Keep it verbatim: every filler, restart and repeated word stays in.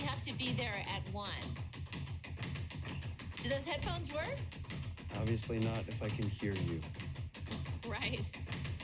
have to be there at one. Do those headphones work? Obviously not if I can hear you. Right.